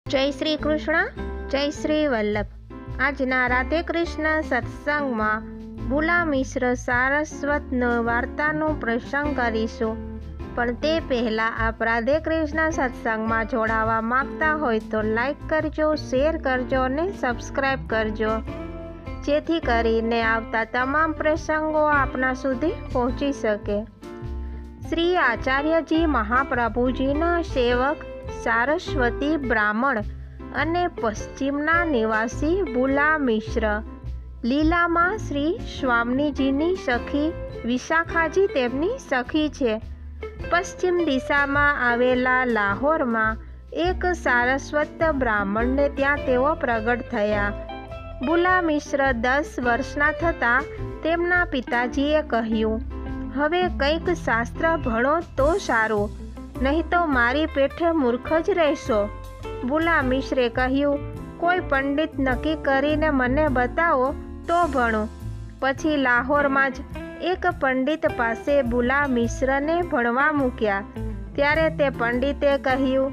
જય શ્રી કૃષ્ણ, જય શ્રી વલ્લભ. આજના રાધે કૃષ્ણ સત્સંગમાં ભૂલા મિશ્ર સારસ્વતનો વાર્તાનો પ્રસંગ કરીશું. પણ તે પહેલાં આપ રાધે કૃષ્ણ સત્સંગમાં જોડાવા માંગતા હોય તો લાઈક કરજો, શેર કરજો અને સબસ્ક્રાઈબ કરજો, જેથી કરીને આવતા તમામ પ્રસંગો આપના સુધી પહોંચી શકે. શ્રી આચાર્યજી મહાપ્રભુજીના સેવક સારસ્વતી બ્રાહ્મણ અને પશ્ચિમના નિવાસી ભૂલા મિશ્ર. લીલામાં શ્રી સ્વામીજીની સખી વિશાખાજી તેમની સખી છે. પશ્ચિમ દિશામાં આવેલા લાહોરમાં એક સારસ્વત બ્રાહ્મણને ત્યાં તેઓ પ્રગટ થયા. ભૂલા મિશ્ર 10 વર્ષના થતાં તેમના પિતાજીએ કહ્યું, હવે કંઈક શાસ્ત્ર ભણો તો સારું, નહીં તો મારી પેઠે મૂર્ખ જ રહેશો. ભૂલા મિશ્રે કહ્યું, કોઈ પંડિત નક્કી કરીને મને બતાવો તો ભણું. પછી લાહોરમાં જ એક પંડિત પાસે ભૂલા મિશ્રને ભણવા મૂક્યા. ત્યારે તે પંડિતે કહ્યું,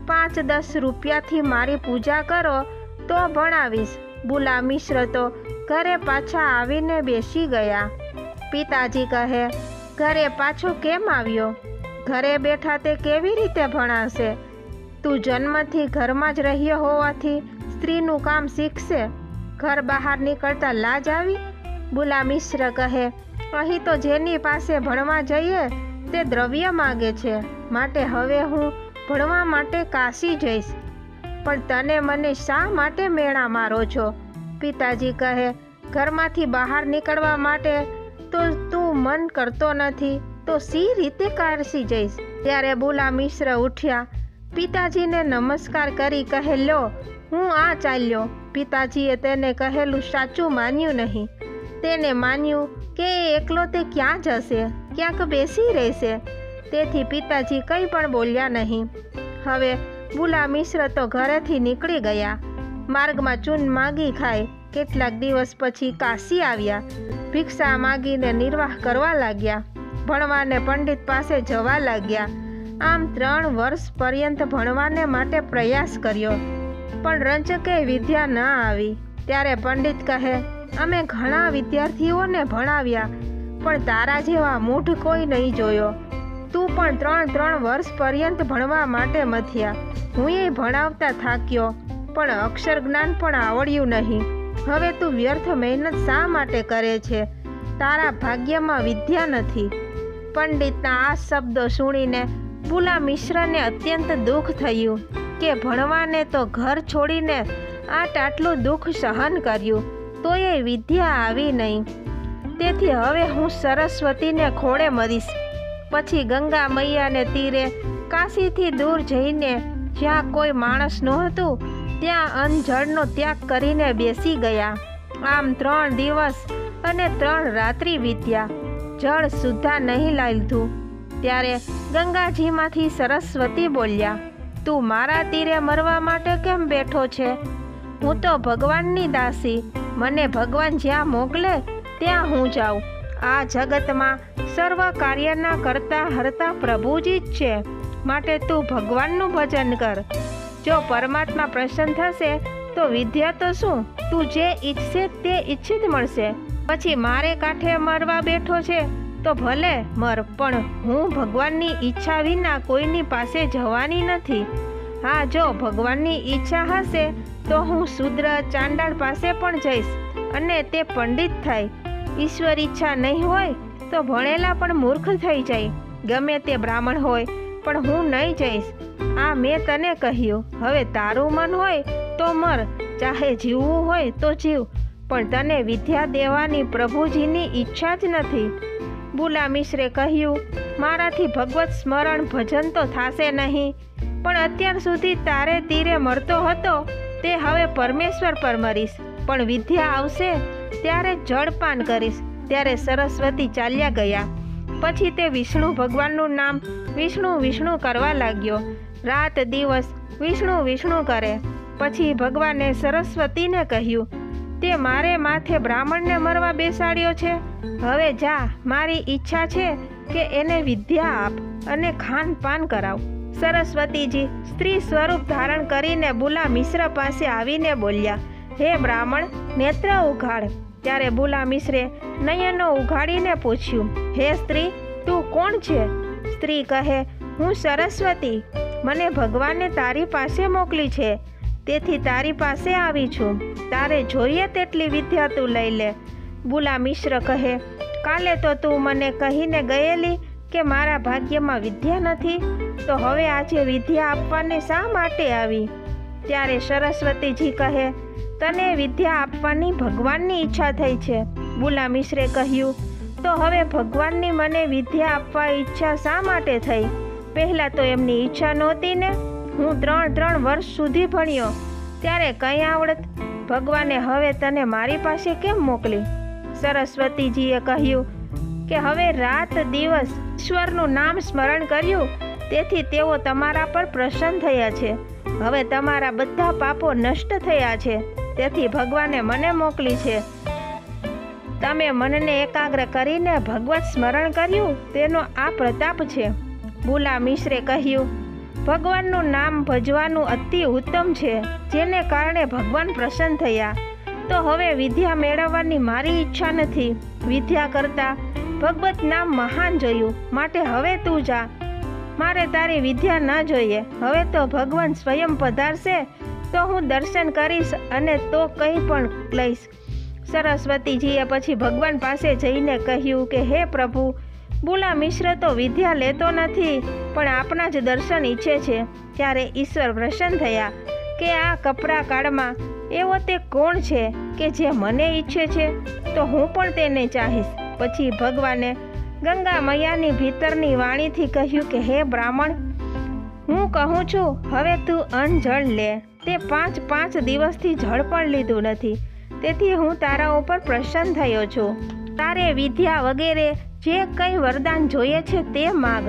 5-10 રૂપિયાથી મારી પૂજા કરો તો ભણાવીશ. ભૂલા મિશ્ર તો ઘરે પાછા આવીને બેસી ગયા. પિતાજી કહે, ઘરે પાછો કેમ આવ્યો? ઘરે બેઠા તે કેવી રીતે ભણાશે? તું જન્મથી ઘરમાં જ રહ્યો હોવાથી સ્ત્રીનું કામ શીખશે. ઘર બહાર નીકળતા લાજ આવી? ભૂલા મિશ્ર કહે, અહીં તો જેની પાસે ભણવા જઈએ તે દ્રવ્ય માગે છે, માટે હવે હું ભણવા માટે કાશી જઈશ. પણ તને મને શા માટે મેણા મારો છો? પિતાજી કહે, ઘરમાંથી બહાર નીકળવા માટે તો તું મન કરતો નથી, તો સી રીતે કાશી જઈશ? ત્યારે ભૂલા મિશ્ર ઉઠ્યા, પિતાજીને નમસ્કાર કરી કહે, લો હું આ ચાલ્યો. પિતાજીએ તેને કહેલું સાચું માન્યું નહીં. તેને માન્યું કે એકલો તે ક્યાં જશે, ક્યાંક બેસી રહેશે. તેથી પિતાજી કંઈ પણ બોલ્યા નહીં. હવે ભૂલા મિશ્ર તો ઘરેથી નીકળી ગયા. માર્ગમાં ચૂન માગી ખાય. કેટલાક દિવસ પછી કાશી આવ્યા. ભિક્ષા માગીને નિર્વાહ કરવા લાગ્યા. ભણવાને પંડિત પાસે જવા લાગ્યા. આમ 3 વર્ષ પર્યંત ભણવાને માટે પ્રયાસ કર્યો, પણ રંચકે વિદ્યા ન આવી. ત્યારે પંડિત કહે, અમે ઘણા વિદ્યાર્થીઓને ભણાવ્યા, પણ તારા જેવા મૂઢ કોઈ નહીં જોયો. તું પણ 3 વર્ષ પર્યંત ભણવા માટે મથ્યા. હું એ ભણાવતા થાક્યો, પણ અક્ષર જ્ઞાન પણ આવડ્યું નહીં. હવે તું વ્યર્થ મહેનત શા માટે કરે છે? તારા ભાગ્યમાં વિદ્યા નથી. પંડિતના આ શબ્દો સુણીને ભૂલા મિશ્રને અત્યંત દુઃખ થયું કે ભણવાને તો ઘર છોડીને આટલું દુઃખ સહન કર્યું, તોય વિદ્યા આવી નહીં. તેથી હવે હું સરસ્વતીને ખોળે મરીશ. પછી ગંગા મૈયાને તીરે કાશીથી દૂર જઈને જ્યાં કોઈ માણસ નહોતું ત્યાં અન્નજળનો ત્યાગ કરીને બેસી ગયા. આમ 3 દિવસ અને 3 રાત્રિ વીત્યા. જળ સુદ્ધા નહીં લીધું. ત્યારે ગંગાજીમાંથી સરસ્વતી બોલ્યા, તું મારા તીરે મરવા માટે કેમ બેઠો છે? હું તો ભગવાનની દાસી. મને ભગવાન જ્યાં મોકલે ત્યાં હું જાઉં. આ જગતમાં સર્વ કાર્યના કરતા હરતા પ્રભુજી જ છે, માટે તું ભગવાનનું ભજન કર. જો પરમાત્મા પ્રસન્ન થશે તો વિદ્યા તો શું, તું જે ઈચ્છશે તે ઈચ્છિત મળશે. પછી મારે કાંઠે મરવા બેઠો છે તો ભલે મર, પણ હું ભગવાનની ઈચ્છા વિના કોઈની પાસે જવાની નથી. હા, જો ભગવાનની ઈચ્છા હશે તો હું શૂદ્ર ચાંડાળ પાસે પણ જઈશ અને તે પંડિત થાય. ઈશ્વર ઈચ્છા નહીં હોય તો ભણેલા પણ મૂર્ખ થઈ જાય. ગમે તે બ્રાહ્મણ હોય, પણ હું નહીં જઈશ. આ મેં તને કહ્યું. હવે તારું મન હોય તો મર, ચાહે જીવવું હોય તો જીવ, પણ તને વિદ્યા દેવાની પ્રભુજીની ઈચ્છા જ નથી. ભૂલા મિશ્રે કહ્યું, મારાથી ભગવત સ્મરણ ભજન તો થશે નહીં, પણ અત્યાર સુધી તારે તીરે મરતો હતો તે હવે પરમેશ્વર પર મરીશ. પણ વિદ્યા આવશે ત્યારે જળપાન કરીશ. ત્યારે સરસ્વતી ચાલ્યા ગયા. પછી તે વિષ્ણુ ભગવાનનું નામ વિષ્ણુ વિષ્ણુ કરવા લાગ્યો. રાત દિવસ વિષ્ણુ વિષ્ણુ કરે. પછી ભગવાને સરસ્વતીને કહ્યું, તે મારે માથે બ્રાહ્મણને મરવા બેસાડ્યો છે. હવે જા, મારી ઈચ્છા છે કે એને વિદ્યા આપ અને ખાનપાન કરાવ. સરસ્વતીજી સ્ત્રી સ્વરૂપ ધારણ કરીને બુલા મિશ્ર પાસે આવીને બોલ્યા, હે બ્રાહ્મણ, નેત્ર ઉઘાડ. ત્યારે બુલા મિશ્રે નયનો ઉઘાડીને પૂછ્યું, હે સ્ત્રી, તું કોણ છે? સ્ત્રી કહે, હું સરસ્વતી. મને ભગવાને તારી પાસે મોકલી છે, તેથી તારી પાસે આવી છું. તારે જોઈએ તેટલી વિદ્યા તું લઈ લે. બુલા મિશ્ર કહે, કાલે તો તું મને કહીને ગયેલી કે મારા ભાગ્યમાં વિદ્યા નથી, તો હવે આજે વિદ્યા આપવાને શા માટે આવી? ત્યારે સરસ્વતીજી કહે, તને વિદ્યા આપવાની ભગવાનની ઈચ્છા થઈ છે. બુલા મિશ્રે કહ્યું, તો હવે ભગવાનની મને વિદ્યા આપવા ઈચ્છા શા માટે થઈ? પહેલાં તો એમની ઈચ્છા નહોતી ને. હું 3 વર્ષ સુધી ભણ્યો, ત્યારે કંઈ આવડત? ભગવાને હવે તને મારી પાસે કેમ મોકલી? સરસ્વતીજીએ કહ્યું કે હવે રાત દિવસ ઈશ્વરનું નામ સ્મરણ કર્યું, તેથી તેઓ તમારા પર પ્રસન્ન થયા છે. હવે તમારા બધા પાપો નષ્ટ થયા છે, તેથી ભગવાને મને મોકલી છે. તમે મનને એકાગ્ર કરીને ભગવત સ્મરણ કર્યું, તેનો આ પ્રતાપ છે. બુલા મિશ્રે કહ્યું, ભગવાનનું નામ ભજવાનું અતિ ઉત્તમ છે, જેને કારણે ભગવાન પ્રસન્ન થયા. તો હવે વિદ્યા મેળવવાની મારી ઈચ્છા નથી. વિદ્યા કરતાં ભગવત નામ મહાન જોયું, માટે હવે તું જા. મારે તારી વિદ્યા ન જોઈએ. હવે તો ભગવાન સ્વયં પધારશે તો હું દર્શન કરીશ અને તો કંઈ પણ લઈશ. સરસ્વતીજીએ પછી ભગવાન પાસે જઈને કહ્યું કે હે પ્રભુ, બુલા મિશ્ર તો વિદ્યા લેતો નથી, પણ આપના જ દર્શન ઈચ્છે છે. ત્યારે ઈશ્વર પ્રસન્ન થયા કે આ કપરા કાળમાં એવો તે કોણ છે કે જે મને ઈચ્છે છે, તો હું પણ તેને ચાહીશ. પછી ભગવાને ગંગા મૈયાની ભીતરની વાણીથી કહ્યું કે હે બ્રાહ્મણ, હું કહું છું હવે તું અન્ન જળ લે. તે 5 દિવસથી જળ પણ લીધું નથી, તેથી હું તારા ઉપર પ્રસન્ન થયો છું. તારે વિદ્યા વગેરે જે કંઈ વરદાન જોઈએ છે તે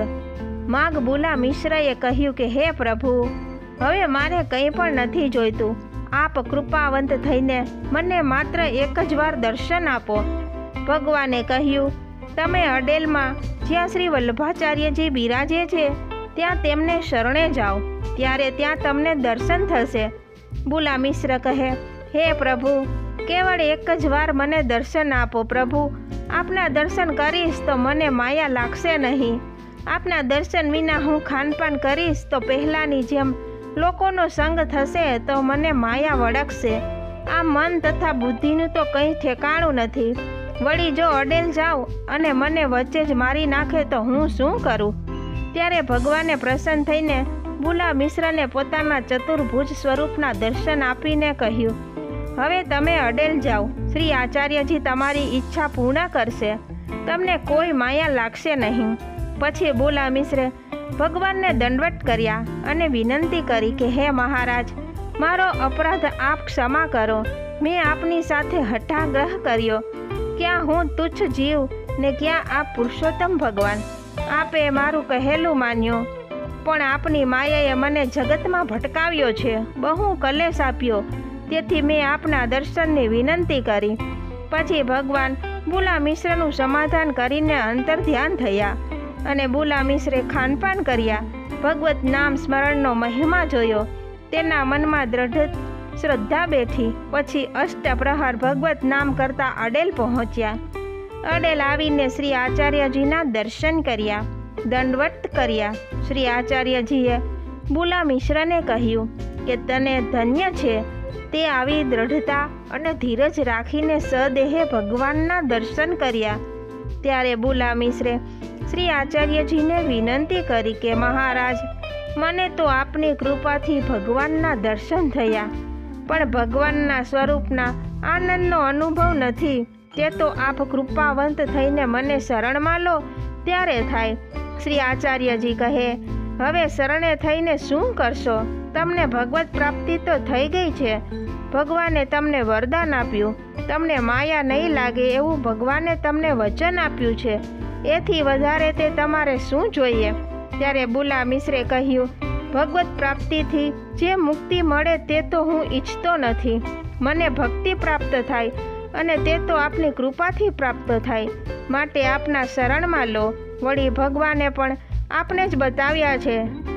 માગ. બુલા મિશ્રએ કહ્યું કે હે પ્રભુ, હવે મારે કંઈ પણ નથી જોઈતું. આપ કૃપાવંત થઈને મને માત્ર એક જ વાર દર્શન આપો. ભગવાને કહ્યું, તમે અડેલમાં જ્યાં શ્રી વલ્લભાચાર્યજી બિરાજે છે ત્યાં તેમને શરણે જાઓ, ત્યારે ત્યાં તમને દર્શન થશે. બુલા મિશ્ર કહે, હે પ્રભુ, કેવળ એક જ વાર મને દર્શન આપો. પ્રભુ, આપના દર્શન કરીશ તો મને માયા લાગશે નહીં. આપના દર્શન વિના હું ખાનપાન કરીશ તો પહેલાંની જેમ લોકોનો સંગ થશે તો મને માયા વળગશે. આ મન તથા બુદ્ધિનું તો કંઈ ઠેકાણું નથી. વળી જો અડેલ જાઉં અને મને વચ્ચે જ મારી નાખે તો હું શું કરું? ત્યારે ભગવાને પ્રસન્ન થઈને બુલા મિશ્રને પોતાના ચતુર્ભુજ સ્વરૂપના દર્શન આપીને કહ્યું, હવે તમે અડેલ જાઓ. શ્રી આચાર્યજી તમારી ઈચ્છા પૂર્ણ કરશે. તમને કોઈ માયા લાગશે નહીં. પછી બુલા મિશ્રે ભગવાનને દંડવત કર્યા અને વિનંતી કરી કે હે મહારાજ, મારો અપરાધ આપ ક્ષમા કરો. મેં આપની સાથે હઠાગ્રહ કર્યો. ક્યાં હું તુચ્છ જીવ ને ક્યાં આપ પુરુષોત્તમ ભગવાન. આપે મારું કહેલું માન્યું, પણ આપની માયાએ મને જગતમાં ભટકાવ્યો છે, બહુ કલેશ આપ્યો. તેથી મેં આપના દર્શનની વિનંતી કરી. પછી ભગવાન બુલા મિશ્રનું સમાધાન કરીને અંતર ધ્યાન થયા અને બુલા મિશ્રે ખાનપાન કર્યા. ભગવત નામ સ્મરણનો મહિમા જોયો. તેના મનમાં દ્રઢ શ્રદ્ધા બેઠી. પછી અષ્ટપ્રહર ભગવત નામ કરતા અડેલ પહોંચ્યા. અડેલ આવીને શ્રી આચાર્યજીના દર્શન કર્યા, દંડવત કર્યા. શ્રી આચાર્યજીએ બુલા મિશ્રને કહ્યું કે તને ધન્ય છે, તે આવી દ્રઢતા અને ધીરજ રાખીને સદેહે ભગવાનના દર્શન કર્યા. ત્યારે બુલા મિશ્રે શ્રી આચાર્યજીને વિનંતી કરી કે મહારાજ, મને તો આપની કૃપાથી ભગવાનના દર્શન થયા, પણ ભગવાનના સ્વરૂપના આનંદનો અનુભવ નથી. તે તો આપ કૃપાવંત થઈને મને શરણમાં લો ત્યારે થાય. શ્રી આચાર્યજી કહે, હવે શરણે થઈને શું કરશો? તમને ભગવત પ્રાપ્તિ તો થઈ ગઈ છે. ભગવાને તમને વરદાન આપ્યું. તમને માયા નહીં લાગે એવું ભગવાને તમને વચન આપ્યું છે. એથી વધારે તે તમારે શું જોઈએ? ત્યારે બુલા મિશ્રે કહ્યું, ભગવત પ્રાપ્તિથી જે મુક્તિ મળે તે તો હું ઈચ્છતો નથી. મને ભક્તિ પ્રાપ્ત થાય અને તે તો આપની કૃપાથી પ્રાપ્ત થાય. માટે આપના શરણમાં લો. વળી ભગવાને પણ આપને જ બતાવ્યા છે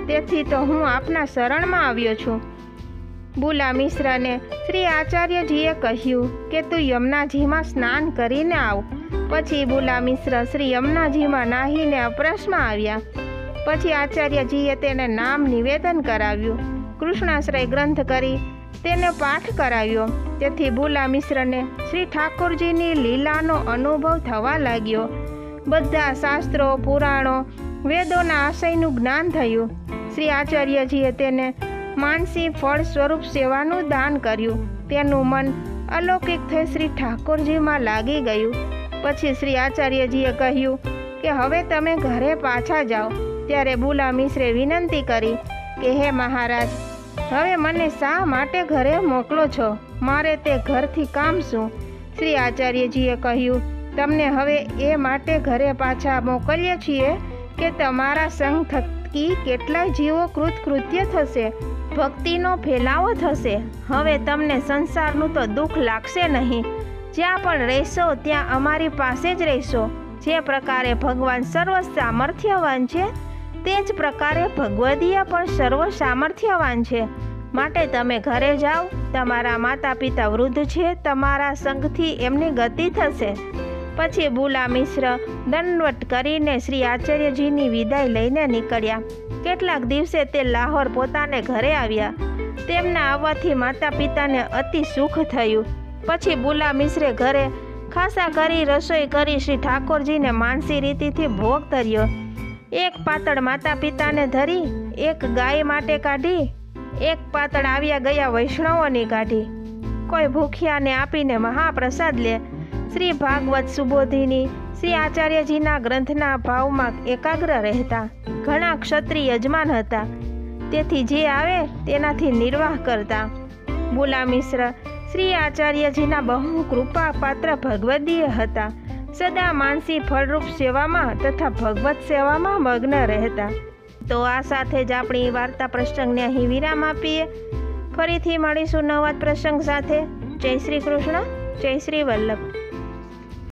તેથી તો હું આપના શરણમાં આવ્યો છું. બુલા મિશ્રને શ્રી આચાર્યજીએ કહ્યું કે તું યમુનાજીમાં સ્નાન કરીને આવ. પછી બુલા મિશ્ર શ્રી યમુનાજીમાં નાહીને અપરસમાં આવ્યા. પછી આચાર્યજીએ તેને નામ નિવેદન કરાવ્યું. કૃષ્ણાશ્રય ગ્રંથ કરી તેને પાઠ કરાવ્યો. તેથી બુલા મિશ્રને શ્રી ઠાકોરજીની લીલાનો અનુભવ થવા લાગ્યો. બધા શાસ્ત્રો, પુરાણો, વેદોના આશયનું જ્ઞાન થયું. શ્રી આચાર્યજીએ તેને માનસી ફળ સ્વરૂપ સેવાનું દાન કર્યું. તેનું મન અલૌકિક થઈ શ્રી ઠાકોરજીમાં લાગી ગયું. પછી શ્રી આચાર્યજીએ કહ્યું કે હવે તમે ઘરે પાછા જાઓ. ત્યારે બુલા મિશ્રે વિનંતી કરી કે હે મહારાજ, હવે મને શા માટે ઘરે મોકલો છો? મારે તે ઘરથી કામ શું? શ્રી આચાર્યજીએ કહ્યું, તમને હવે એ માટે ઘરે પાછા મોકલીએ છીએ કે તમારા સંગ થકી કેટલાય જીવો કૃતકૃત્ય થશે, ભક્તિનો ફેલાવો થશે. હવે તમને સંસારનું તો દુઃખ લાગશે નહીં. જ્યાં પણ રહેશો ત્યાં અમારી પાસે જ રહેશો. જે પ્રકારે ભગવાન સર્વ સામર્થ્યવાન છે તે જ પ્રકારે ભગવદીય પણ સર્વ સામર્થ્યવાન છે. માટે તમે ઘરે જાઓ. તમારા માતા પિતા વૃદ્ધ છે, તમારા સંગથી એમની ગતિ થશે. પછી બુલા મિશ્ર દંડવત કરીને શ્રી આચાર્યજીની વિદાય લઈને નીકળ્યા. કેટલાક દિવસે તે લાહોર પોતાને ઘરે આવ્યા. તેમના આવવાથી માતા પિતાને અતિ સુખ થયું. પછી બુલા મિશ્રે ઘરે ખાસા કરી રસોઈ કરી શ્રી ઠાકોરજીને માનસી રીતિથી ભોગ ધર્યો. એક પાતળ માતા પિતાને ધરી, એક ગાય માટે કાઢી, એક પાતળ આવ્યા ગયા વૈષ્ણવોની કાઢી. કોઈ ભૂખ્યાને આપીને મહાપ્રસાદ લે. શ્રી ભાગવત સુબોધિની શ્રી આચાર્યજીના ગ્રંથના ભાવમાં એકાગ્ર રહેતા. ઘણા ક્ષત્રિય યજમાન હતા, તેથી જે આવે તેનાથી નિર્વાહ કરતા. બુલા મિશ્ર શ્રી આચાર્યજીના બહુ કૃપા પાત્ર ભગવદીય હતા. સદા માનસી ફળરૂપ સેવામાં તથા ભગવત સેવામાં મગ્ન રહેતા. તો આ સાથે જ આપણી વાર્તા પ્રસંગને અહીં વિરામ આપીએ. ફરીથી મળીશું નવા પ્રસંગ સાથે. જય શ્રી કૃષ્ણ, જય શ્રી વલ્લભ.